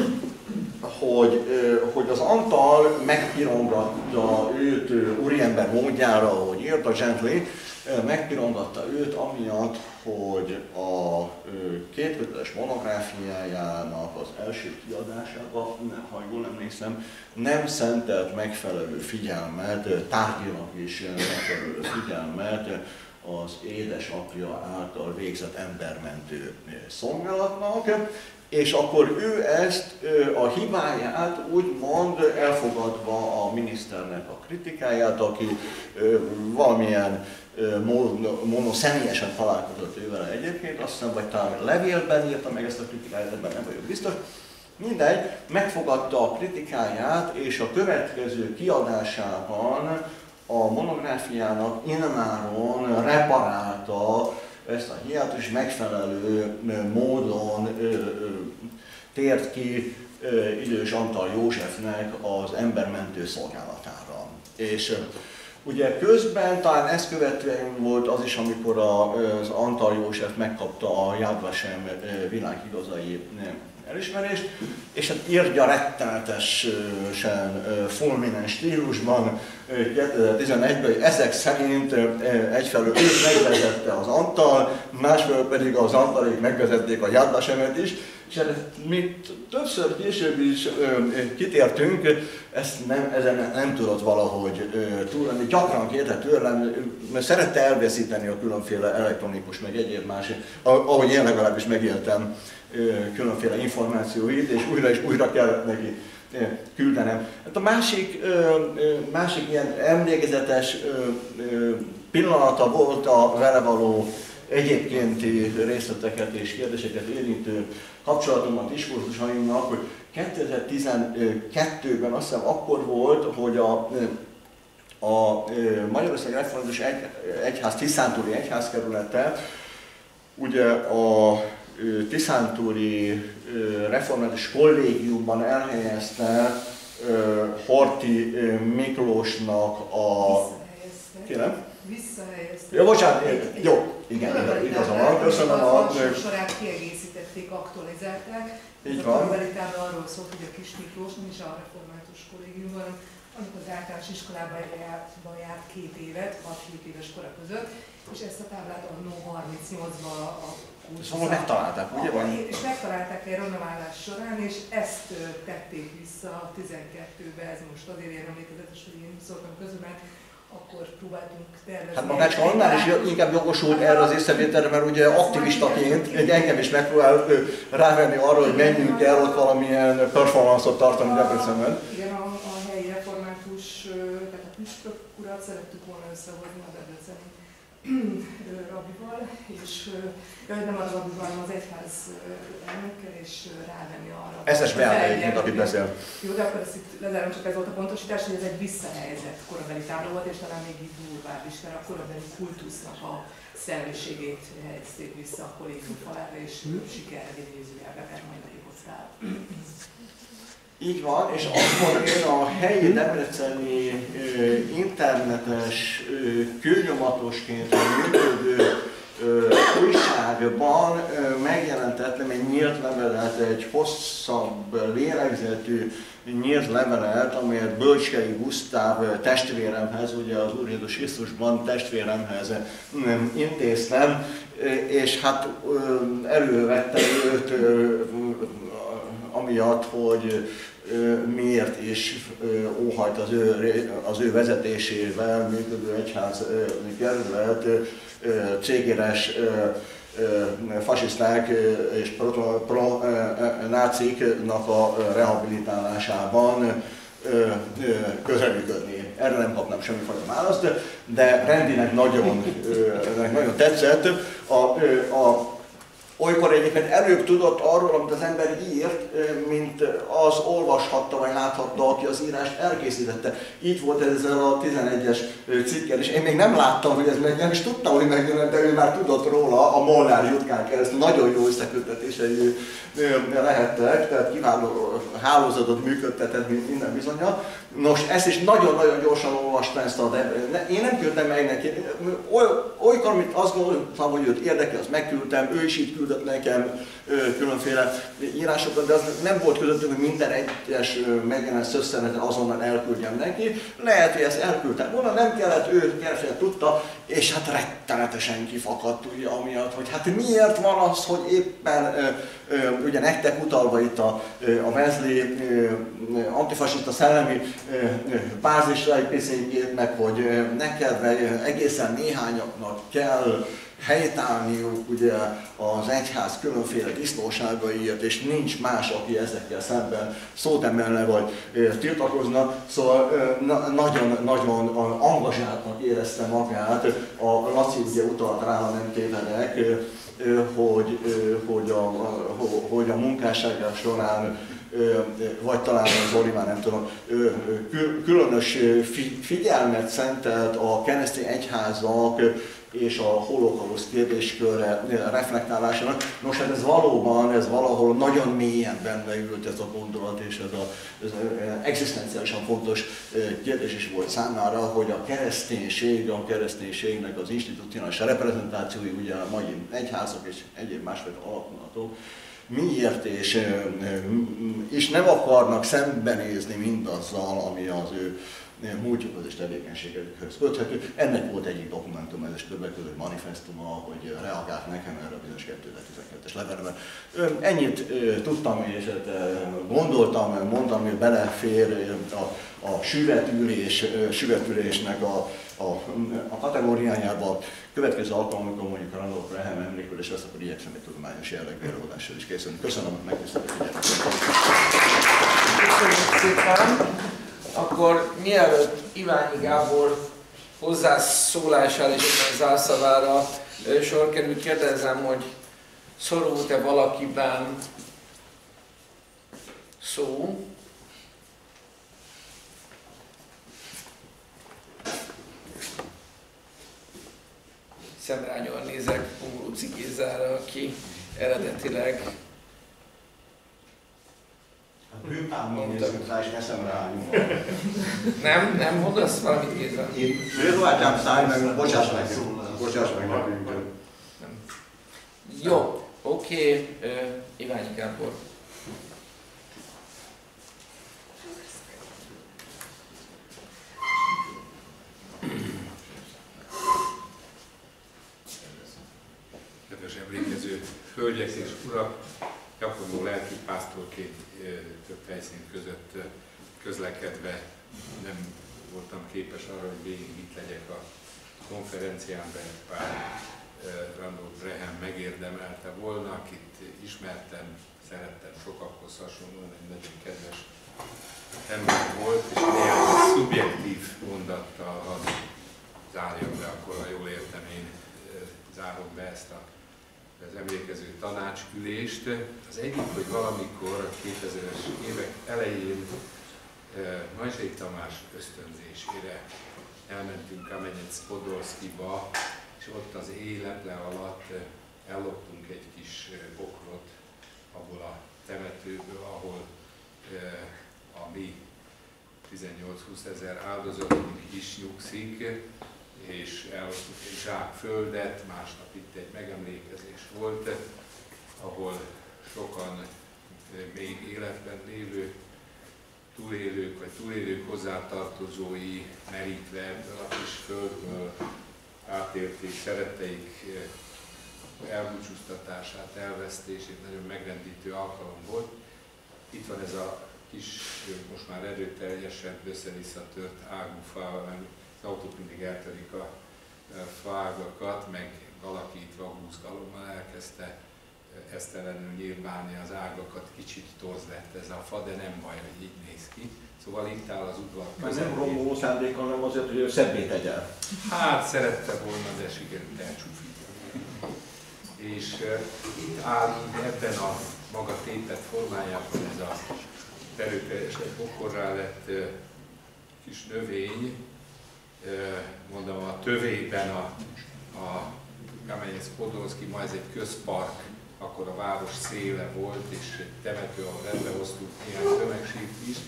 hogy, hogy az Antal megpirongatta őt úriember módjára, ahogy írt a Gently, megpirongatta őt amiatt, hogy a kétköteles monográfiájának az első kiadásában, ha jól emlékszem, nem szentelt megfelelő figyelmet, tárgyilag is megfelelő figyelmet az édesapja által végzett embermentő szolgálatnak, és akkor ő ezt a hibáját úgymond elfogadva a miniszternek a kritikáját, aki valamilyen módon személyesen találkozott ővel egyébként, azt hiszem, vagy talán levélben írta meg ezt a kritikáját, ebben nem vagyok biztos. Mindegy, megfogadta a kritikáját, és a következő kiadásában a monográfiának immáron reparálta ezt a hiátus, megfelelő módon ö, ö, tért ki ö, idős Antal Józsefnek az embermentő szolgálatára. És ö, ugye közben, talán ezt követően volt az is, amikor a, az Antal József megkapta a Yad Vashem világigazai elismerést, és hát írja rettenetesen fulminens stílusban kétezer-tizenegyben, hogy ezek szerint egyfelől őt megvezette az Antal, másfelől pedig az Antalék megvezették a Yad Vashemet is, és mi többször később is kitértünk, ezt nem, ezen nem tudott valahogy túlvenni. Gyakran kérte tőlem, mert szerette elveszíteni a különféle elektronikus, meg egyéb más, ahogy én legalábbis megéltem, különféle információit, és újra és újra kellett neki küldenem. Hát a másik, másik ilyen emlékezetes pillanata volt a vele való egyébkénti részleteket és kérdéseket érintő kapcsolatomban, diskurzusaimnak, hogy kétezer-tizenkettőben azt hiszem akkor volt, hogy a, a Magyarország Református Egy, Egyház, Tiszántúri Egyházkerülete ugye a Tiszántúri Református Kollégiumban elhelyezte Horthy Miklósnak a... Kérem? Visszahelyezte. Ja, bocsánat, jó, igen, igazam van, köszönöm a... A sorát kiegészítették, aktualizálták. Így van. A kvalitában arról szólt, hogy a Kis Miklós nem is a Református Kollégiumban, amikor az általános iskolában járt két évet, hat-hét éves kora között, és ezt a táblát annó harmincnyolcban a Szóval megtalálták, ugye van? És megtalálták egy renoválás során, és ezt tették vissza tizenkettőbe, ez most azért ilyen emlékezetes, hogy én szóltam közül, mert akkor próbáltunk tervezni. Hát magácska annál is inkább jogosult erre az észrevételre, mert ugye aktivistaként engem is megpróbál rávenni arra, hogy menjünk el ott valamilyen performance-ot tartani Debrecenben. Igen, a, a helyi református, tehát a püspök urat szerettük volna összehozni a debreceni rabival, és nem a rabival, hanem az egyház elnökkel, és rávenni arra. Ez es beállítjuk, akit beszél. Jó, de akkor ezt itt lezárom, csak ez volt a pontosítás, hogy ez egy visszahelyezett korabeli tábla volt, és talán még így durvább is, mert a korabeli kultusznak a szellemiségét helyezték vissza a kollégium falára, és sikerre idézőjelben majd hoztál. Így van, és akkor én a helyi debreceni internetes, kőnyomatosként működő újságban megjelentettem egy nyílt levelet, egy hosszabb lélegzetű nyílt levelet, amelyet Bölcskei Gusztáv testvéremhez, ugye az Úr Jézus Krisztusban testvéremhez intéztem, és hát elővettem őt amiatt, hogy miért is óhajt az ő, az ő vezetésével működő egyház kerület cégéres fasiszták és pro-náciknak a rehabilitálásában közreműködni. Erre nem kapnám semmifajta választ, de Rendinek nagyon, nagyon tetszett. A, a, olykor egyébként előbb tudott arról, amit az ember írt, mint az olvashatta vagy láthatta, aki az írást elkészítette. Így volt ezzel a tizenegyes cikkel, és én még nem láttam, hogy ez megjön, és tudtam, hogy megjön, de ő már tudott róla a Molnár Jutkán keresztül. Nagyon jó összeköttetései lehettek, tehát kiváló hálózatot működtetett minden bizonnyal. Nos, ezt is nagyon-nagyon gyorsan olvastam ezt a de én nem küldtem meg neki. Olykor, amit azt gondoltam, hogy őt érdekel, azt megküldtem, ő is így küldött nekem különféle írásokat, de az nem volt közöttünk, hogy minden egyes megjelent szösszeneten azonnal elküldjem neki. Lehet, hogy ezt elküldtem volna, nem kellett, ő kellett, tudta, és hát rettenetesen kifakadt, ugye, amiatt, hogy hát miért van az, hogy éppen ugye nektek utalva itt a, a Wesley antifasiszta szellemi bázisra egy picit, meg hogy neked egészen néhányaknak kell helytállniuk ugye az egyház különféle disznóságaiért, és nincs más, aki ezekkel szemben szót emelle vagy tiltakozna. Szóval nagyon-nagyon angazsáltnak érezte magát. A Laci ugye utalt rá, ha nem tévedek, hogy, hogy, a, hogy a munkássága során, vagy talán Zoli, már nem tudom, különös figyelmet szentelt a keresztény egyházak és a holokauszt kérdéskörre reflektálásának. Nos, hát ez valóban, ez valahol nagyon mélyen benne ült ez a gondolat, és ez az egzisztenciálisan fontos kérdés is volt számára, hogy a kereszténység, a kereszténységnek az institucionális reprezentációi, ugye a mai egyházak és egyéb másfajta alapulatok, miért és, és nem akarnak szembenézni mindazzal, ami az ő múltjukhoz és tevékenységükhöz köthető. Ennek volt egyik dokumentum, ez is többek között manifestuma, hogy reagált nekem erre a bizonyos kétezer-tizenkettes levelemre. Ennyit tudtam és gondoltam, mondtam, hogy belefér a, a süvetülés, süvetülésnek a, a, a kategóriájába. Következő alkalom, amikor mondjuk a Randolph Graham emlékülés lesz, akkor igyekszem egy tudományos jellegű előadással is készülni. Köszönöm, hogy megtisztelő figyelmet. Köszönjük szépen! Akkor mielőtt Iványi Gábor hozzászólására és a zársszavára sor kerül, kérdezem, hogy szorult-e valakiben szó? Szemrányol nézek Ungróci Gézára, aki eredetileg Bűnpámon nézzük rá, és eszemre állunk. Nem, nem mondasz valamit, Géza? Én félváltám szállj meg, bocsáss meg, bocsáss meg nekünk. Jó, oké, okay. uh, Iványi Gábor. Kedves emlékező hölgyek és urak, gyakorló lelki pásztorként több helyszín között közlekedve nem voltam képes arra, hogy végig itt legyek a konferencián, de pár Randolph Graham megérdemelte volna, akit ismertem, szerettem sokakhoz hasonlóan, egy nagyon kedves ember volt, és néhány szubjektív mondattal hadd zárjam be, akkor ha jól értem, én zárom be ezt a, az emlékező tanácsülést. Az egyik, hogy valamikor a kétezres évek elején Majsai Tamás ösztönzésére elmentünk Kamenec-Podolszkiba, és ott az éjleple alatt elloptunk egy kis bokrot abból a temetőből, ahol a mi tizennyolc-húsz ezer áldozatunk is nyugszik, és elhoztuk egy zsák földet, másnap itt egy megemlékezés volt, ahol sokan még életben lévő túlélők vagy túlélők hozzátartozói merítve ebből a kis földből átélték szeretteik elbúcsúztatását, elvesztését, nagyon megrendítő alkalom volt. Itt van ez a kis, most már erőteljesebb, össze-vissza tört ágú fa, az autók mindig eltörik a faágakat, meg valaki itt vagúzgalommal elkezdte esztelenül nyírbálni az ágakat, kicsit torz lett ez a fa, de nem baj, hogy így néz ki. Szóval itt áll az udvar közepén. Nem romboló szándék, hanem azért, hogy ő szebbé tegyen. Hát szerette volna, de sikerült elcsúfítani. És uh, itt áll így ebben a maga tépet formájában ez a erőteljesebb bokorrá lett uh, kis növény. Uh, mondom, a tövében a, a Kamenec-Podolszki, ma ez egy közpark, akkor a város széle volt, és egy temető, ahol rendbehoztuk néhány tömegsírt is.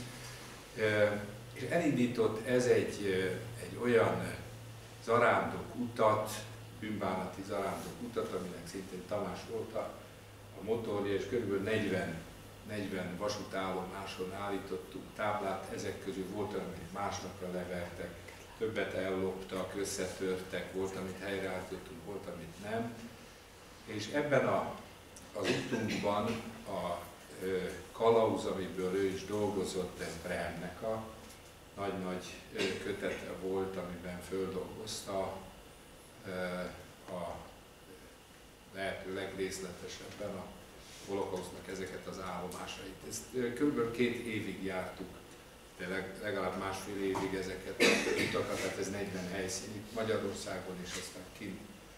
És elindított ez egy, egy olyan zarándok utat, bűnbánati zarándok utat, aminek szintén Tamás volt a, a motorja, és kb. negyven vasútállomáson állítottunk táblát, ezek közül volt, amit másnapra levertek, többet elloptak, összetörtek, volt, amit helyreállítottunk, volt, amit nem. És ebben a, az utunkban a ö, kalauz, amiből ő is dolgozott, ez Brehmnek a nagy-nagy kötete volt, amiben földolgozta ö, a lehető legrészletesebben a holokausztnak ezeket az állomásait. Ezt kb. két évig jártuk, de legalább másfél évig ezeket a utakat, tehát ez negyven helyszín itt Magyarországon, és aztán kint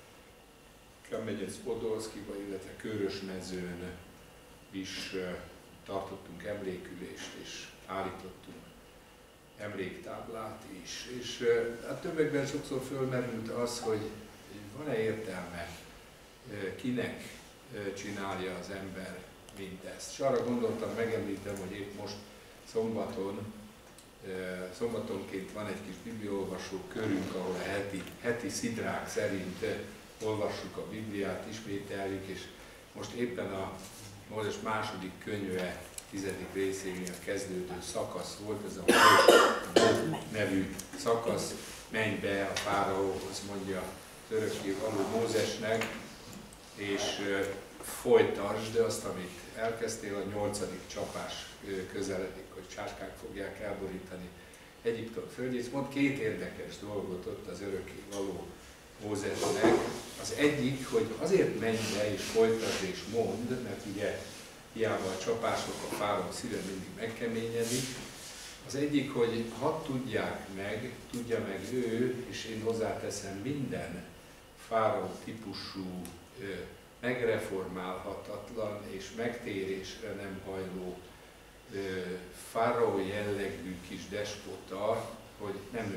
Kamenec-Podolszkiba, illetve Körösmezőn is tartottunk emlékülést, és állítottunk emléktáblát is. És a többekben sokszor fölmerült az, hogy van-e értelme, kinek csinálja az ember mindezt. És arra gondoltam, megemlítem, hogy épp most szombaton, szombatonként van egy kis bibliaolvasó körünk, ahol a heti, heti szidrák szerint olvassuk a Bibliát, ismételjük, és most éppen a Mózes második könyve tizedik részénél kezdődő szakasz volt, ez a Bog nevű szakasz, menj be a fáraóhoz, mondja az örökké való Mózesnek, és folytasd azt, amit elkezdtél, a nyolcadik csapás közeledik, hogy csáskák fogják elborítani Egyiptom földjét. Mond két érdekes dolgot ott az örökké való Mózesnek. Az egyik, hogy azért menj be és folytasd és mondd, mert ugye hiába a csapások, a fáraó szíve mindig megkeményedik. Az egyik, hogy hadd tudják meg, tudja meg ő, és én hozzáteszem minden fáraó típusú, megreformálhatatlan és megtérésre nem hajló fáraó jellegű kis despota, hogy nem